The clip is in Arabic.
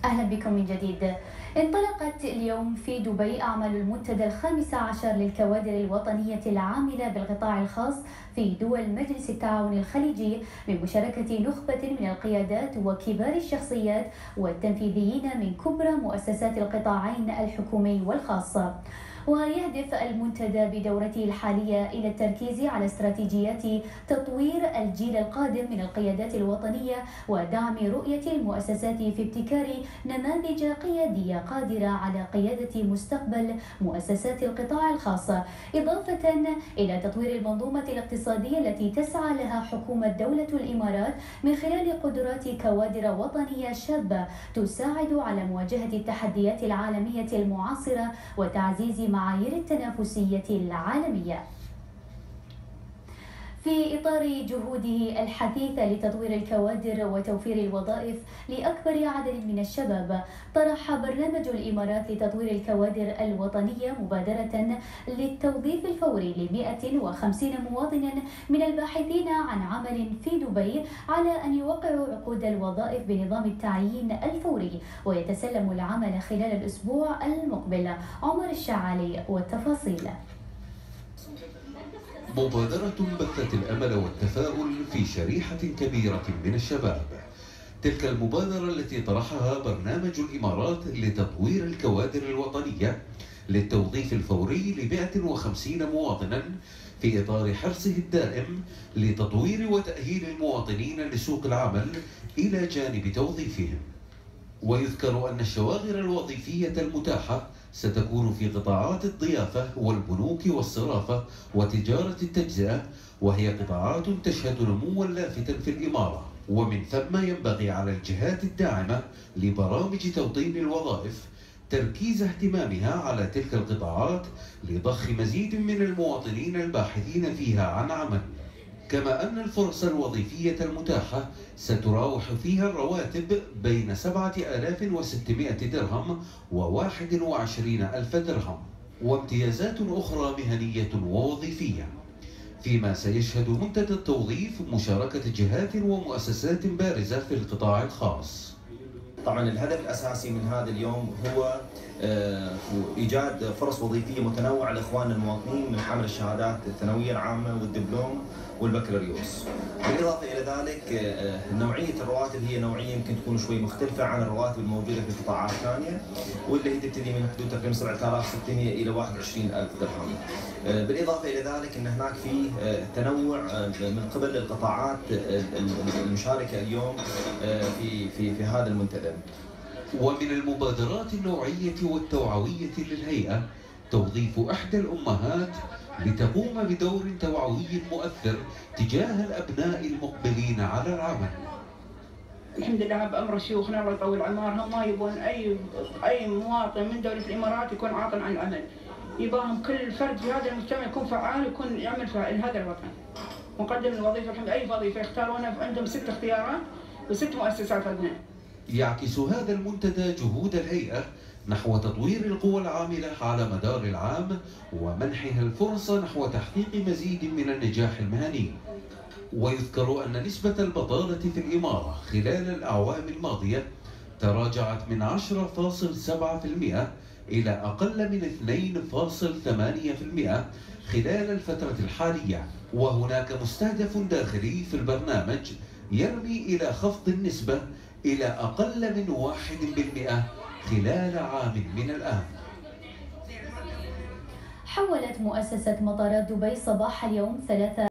أهلا بكم من جديد. انطلقت اليوم في دبي أعمال المنتدى ال15 للكوادر الوطنية العاملة بالقطاع الخاص في دول مجلس التعاون الخليجي بمشاركة نخبة من القيادات وكبار الشخصيات والتنفيذيين من كبرى مؤسسات القطاعين الحكومي والخاص. ويهدف المنتدى بدورته الحالية إلى التركيز على استراتيجيات تطوير الجيل القادم من القيادات الوطنية ودعم رؤية المؤسسات في ابتكار نماذج قيادية قادرة على قيادة مستقبل مؤسسات القطاع الخاص، إضافة إلى تطوير المنظومة الاقتصادية التي تسعى لها حكومة دولة الإمارات من خلال قدرات كوادر وطنية شابة تساعد على مواجهة التحديات العالمية المعاصرة وتعزيز معايير التنافسية العالمية. في إطار جهوده الحثيثة لتطوير الكوادر وتوفير الوظائف لأكبر عدد من الشباب، طرح برنامج الإمارات لتطوير الكوادر الوطنية مبادرة للتوظيف الفوري ل 150 مواطنا من الباحثين عن عمل في دبي على أن يوقعوا عقود الوظائف بنظام التعيين الفوري ويتسلموا العمل خلال الأسبوع المقبل. عمر الشعالي والتفاصيل. مبادرة بثت الأمل والتفاؤل في شريحة كبيرة من الشباب. تلك المبادرة التي طرحها برنامج الإمارات لتطوير الكوادر الوطنية للتوظيف الفوري ل 150 مواطنا في إطار حرصه الدائم لتطوير وتأهيل المواطنين لسوق العمل إلى جانب توظيفهم. ويذكر أن الشواغر الوظيفية المتاحة ستكون في قطاعات الضيافة والبنوك والصرافة وتجارة التجزئة، وهي قطاعات تشهد نموا لافتا في الإمارة، ومن ثم ينبغي على الجهات الداعمة لبرامج توطين الوظائف تركيز اهتمامها على تلك القطاعات لضخ مزيد من المواطنين الباحثين فيها عن عمل، كما أن الفرص الوظيفية المتاحة ستراوح فيها الرواتب بين 7600 درهم و21,000 درهم، وامتيازات أخرى مهنية ووظيفية، فيما سيشهد منتدى التوظيف مشاركة جهات ومؤسسات بارزة في القطاع الخاص. طبعا الهدف الأساسي من هذا اليوم هو إيجاد فرص وظيفية متنوعة لإخواننا المواطنين من حامل الشهادات الثانوية العامة والدبلوم والبكالوريوس. بالإضافة إلى ذلك نوعية الرواتب هي نوعية يمكن تكون شوي مختلفة عن الرواتب الموجودة في قطاعات ثانية، واللي هي تبتدي من حدود تقريبا 7600 إلى 21,000 درهم. بالإضافة إلى ذلك أن هناك في تنوع من قبل القطاعات المشاركة اليوم في هذا المنتدى. ومن المبادرات النوعية والتوعوية للهيئة توظيف إحدى الأمهات لتقوم بدور توعوي مؤثر تجاه الأبناء المقبلين على العمل. الحمد لله بأمر شيوخنا الله يطول عمرهم ما يبون أي مواطن من دولة الإمارات يكون عاطل عن العمل، يباهم كل فرد في هذا المجتمع يكون فعال، يكون يعمل فعال هذا الوطن. مقدم الوظيفة الحمد أي وظيفة يختارونها، عندهم 6 اختيارات و6 مؤسسات عندنا. يعكس هذا المنتدى جهود الهيئة نحو تطوير القوى العاملة على مدار العام ومنحها الفرصة نحو تحقيق مزيد من النجاح المهني. ويذكر أن نسبة البطالة في الإمارة خلال الأعوام الماضية تراجعت من 10.7% إلى أقل من 2.8% خلال الفترة الحالية، وهناك مستهدف داخلي في البرنامج يرمي إلى خفض النسبة إلى أقل من 1% خلال عام من الآن. حولت مؤسسة مطارات دبي صباح اليوم 3